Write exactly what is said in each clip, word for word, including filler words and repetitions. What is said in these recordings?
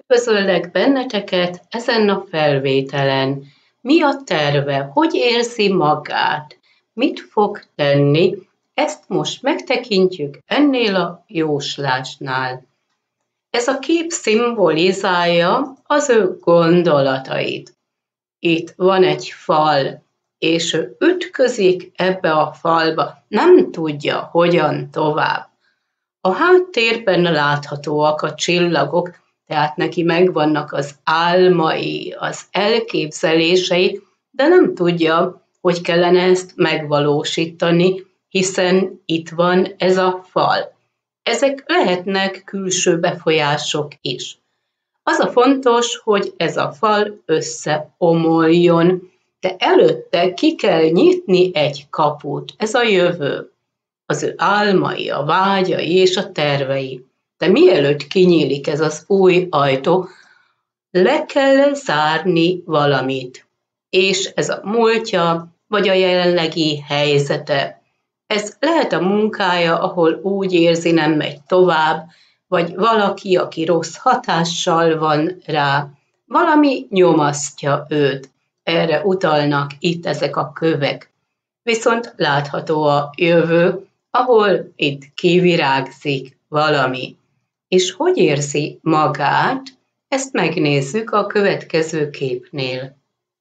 Üdvözöllek benneteket ezen a felvételen. Mi a terve? Hogy érzi magát? Mit fog tenni? Ezt most megtekintjük ennél a jóslásnál. Ez a kép szimbolizálja az ő gondolatait. Itt van egy fal, és ő ütközik ebbe a falba, nem tudja, hogyan tovább. A háttérben láthatóak a csillagok, tehát neki megvannak az álmai, az elképzelései, de nem tudja, hogy kellene ezt megvalósítani, hiszen itt van ez a fal. Ezek lehetnek külső befolyások is. Az a fontos, hogy ez a fal összeomoljon, de előtte ki kell nyitni egy kaput, ez a jövő. Az ő álmai, a vágyai és a tervei. De mielőtt kinyílik ez az új ajtó, le kell zárni valamit. És ez a múltja, vagy a jelenlegi helyzete. Ez lehet a munkája, ahol úgy érzi, nem megy tovább, vagy valaki, aki rossz hatással van rá. Valami nyomasztja őt. Erre utalnak itt ezek a kövek. Viszont látható a jövő, ahol itt kivirágzik valami. És hogy érzi magát, ezt megnézzük a következő képnél.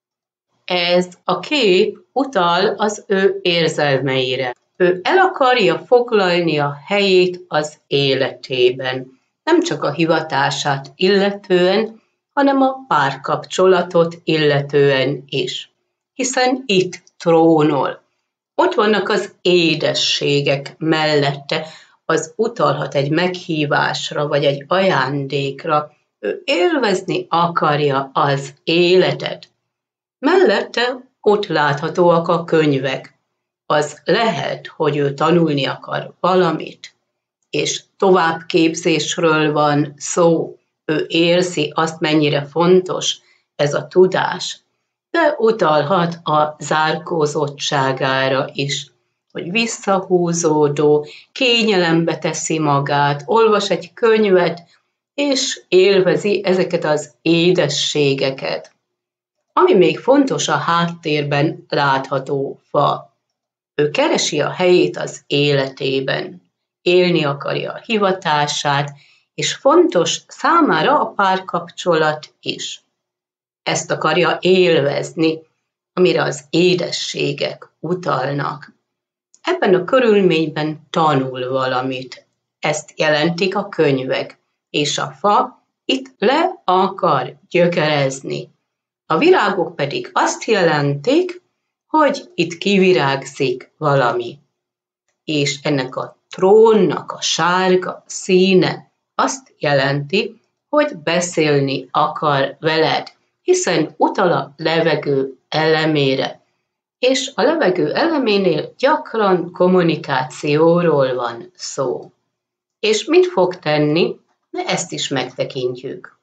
Ez a kép utal az ő érzelmeire. Ő el akarja foglalni a helyét az életében. Nem csak a hivatását illetően, hanem a párkapcsolatot illetően is. Hiszen itt trónol. Ott vannak az édességek mellette, az utalhat egy meghívásra, vagy egy ajándékra. Ő élvezni akarja az életet. Mellette ott láthatóak a könyvek. Az lehet, hogy ő tanulni akar valamit, és továbbképzésről van szó. Ő érzi azt, mennyire fontos ez a tudás, de utalhat a zárkózottságára is, hogy visszahúzódó, kényelembe teszi magát, olvas egy könyvet, és élvezi ezeket az édességeket. Ami még fontos, a háttérben látható fa. Ő keresi a helyét az életében, élni akarja a hivatását, és fontos számára a párkapcsolat is. Ezt akarja élvezni, amire az édességek utalnak. Ebben a körülményben tanul valamit. Ezt jelentik a könyvek, és a fa itt le akar gyökerezni. A virágok pedig azt jelentik, hogy itt kivirágzik valami. És ennek a trónnak a sárga színe azt jelenti, hogy beszélni akar veled, hiszen utal a levegő elemére. És a levegő eleménél gyakran kommunikációról van szó. És mit fog tenni? Ezt is megtekintjük.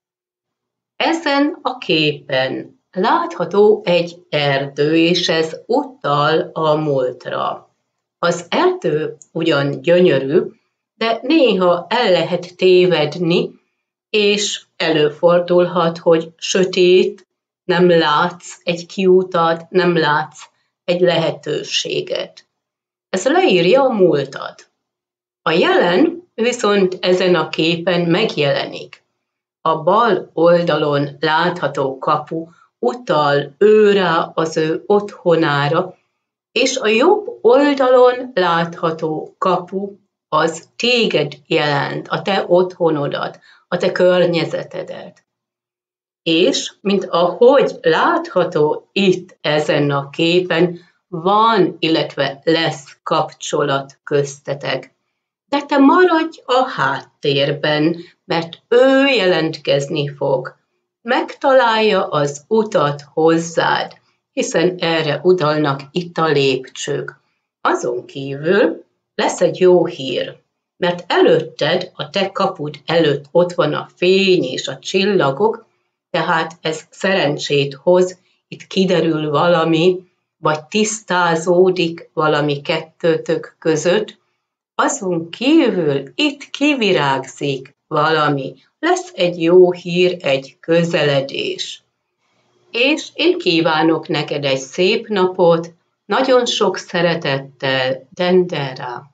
Ezen a képen látható egy erdő, és ez utal a múltra. Az erdő ugyan gyönyörű, de néha el lehet tévedni, és előfordulhat, hogy sötét, nem látsz egy kiutat, nem látsz egy lehetőséget. Ez leírja a múltat. A jelen viszont ezen a képen megjelenik. A bal oldalon látható kapu utal őrá, az ő otthonára, és a jobb oldalon látható kapu az téged jelent, a te otthonodat, a te környezetedet. És, mint ahogy látható itt ezen a képen, van, illetve lesz kapcsolat köztetek. De te maradj a háttérben, mert ő jelentkezni fog. Megtalálja az utat hozzád, hiszen erre utalnak itt a lépcsők. Azon kívül lesz egy jó hír, mert előtted, a te kapud előtt ott van a fény és a csillagok, tehát ez szerencsét hoz, itt kiderül valami, vagy tisztázódik valami kettőtök között. Azon kívül itt kivirágzik valami. lesz egy jó hír, egy közeledés. És én kívánok neked egy szép napot, nagyon sok szeretettel, Dendera.